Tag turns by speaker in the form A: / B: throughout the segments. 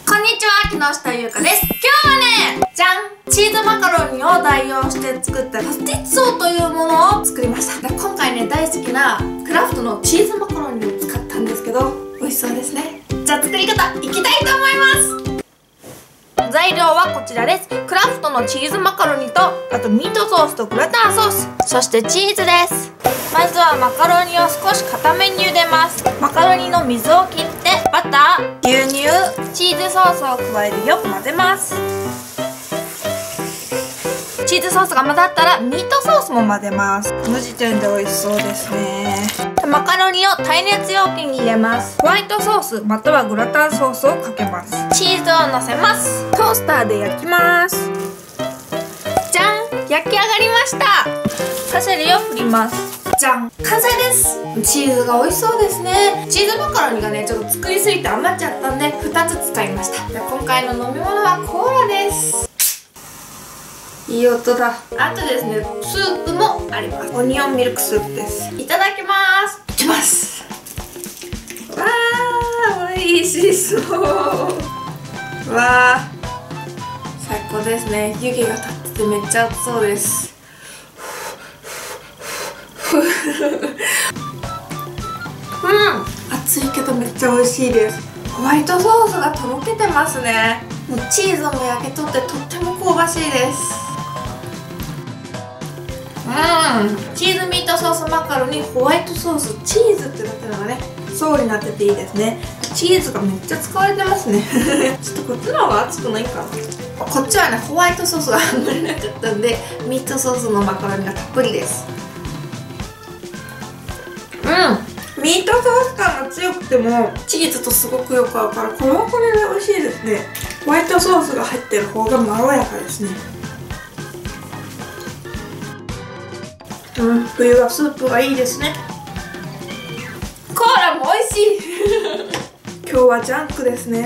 A: こんにちは、木下ゆうかです。今日はね、じゃん、チーズマカロニを代用して作ったパスティッツォというものを作りました。で今回ね、大好きなクラフトのチーズマカロニを使ったんですけど、美味しそうですね。じゃあ作り方いきたいと思います。材料はこちらです。クラフトのチーズマカロニと、あとミートソースとグラタンソース、そしてチーズです。まずはマカロニを少し固めに茹でます。マカロニの水を切って、バター、牛乳、チーズソースを加えてよく混ぜます。チーズソースが混ざったらミートソースも混ぜます。この時点で美味しそうですね。マカロニを耐熱容器に入れます。ホワイトソースまたはグラタンソースをかけます。チーズをのせます。トースターで焼きます。じゃん、焼き上がりました。パセリを振ります。じゃん、完成です。チーズが美味しそうですね。チーズマカロニがね、ちょっと作りすぎて余っちゃったんで2つ使いました。今回の飲み物はコーラです。いい音だ。あとですね、スープもあります。オニオンミルクスープです。いただきます。いきます。わー、美味しそう。わー、最高ですね。湯気が立っててめっちゃ熱そうです。熱いけどめっちゃ美味しいです。ホワイトソースがとろけてますね。もうチーズも焼けとってとっても香ばしいです。チーズミートソースマカロニ、ホワイトソース、チーズってだけのがね、層になってていいですね。チーズがめっちゃ使われてますね。ちょっとこっちの方が熱くないかな。こっちはね、ホワイトソースがあんまりなかったんで、ミートソースのマカロニがたっぷりです。ミートソース感が強くてもチーズとすごくよく合うから、これはこれで美味しいですね。ホワイトソースが入ってる方がまろやかですね。冬はスープがいいですね。コーラも美味しい。今日はジャンクですね。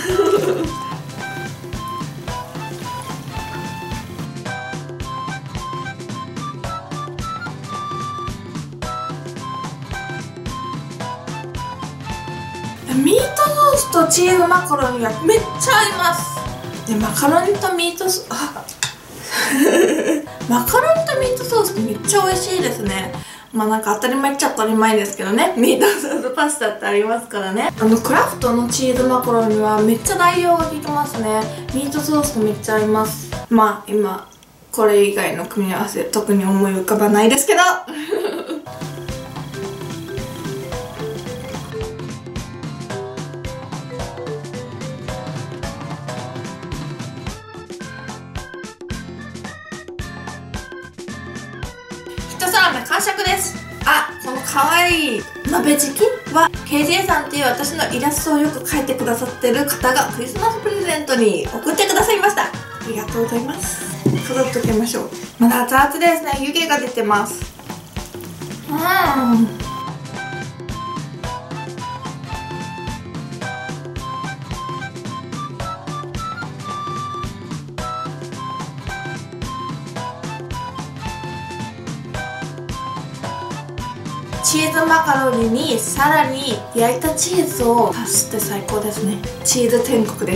A: ミートソースとチーズマカロニはめっちゃ合います。でマカロニとミートソースマカロニとミートソースってめっちゃ美味しいですね。まあなんか当たり前っちゃ当たり前ですけどね、ミートソースパスタってありますからね。クラフトのチーズマカロニはめっちゃ代用が効いてますね。ミートソースとめっちゃ合います。まあ今これ以外の組み合わせ特に思い浮かばないですけど。一皿目完食です。この可愛い鍋敷きは KJ さんっていう私のイラストをよく描いてくださってる方がクリスマスプレゼントに送ってくださいました。ありがとうございます。飾っておきましょう。まだ熱々ですね。湯気が出てます。チーズマカロニにさらに焼いたチーズを足して最高ですね。チーズ天国です。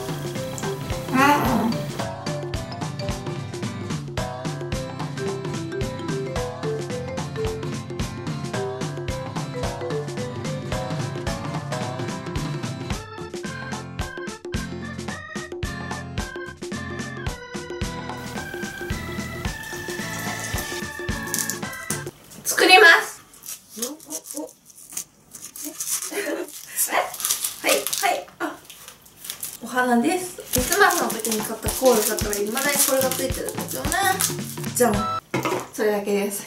A: 作ります。お花です。クリスマスの時に買ったコールだから未だにこれがついてるんですよね。じゃん、それだけです。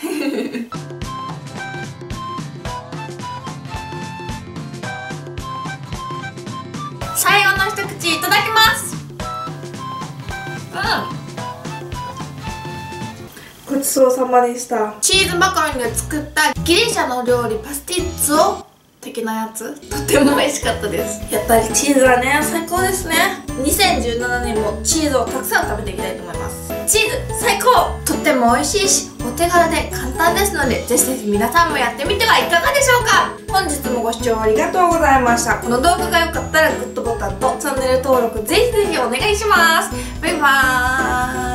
A: 最後の一口いただきます。ごちそうさまでした。チーズマカロニで作ったギリシャの料理パスティッツォ的なやつ、とても美味しかったです。やっぱりチーズはね、最高ですね。2017年もチーズをたくさん食べていきたいと思います。チーズ最高。とっても美味しいし、おお手軽で簡単ですので、ぜひぜひ皆さんもやってみてはいかがでしょうか。本日もご視聴ありがとうございました。この動画が良かったらグッドボタンとチャンネル登録ぜひぜひお願いします。バイバーイ。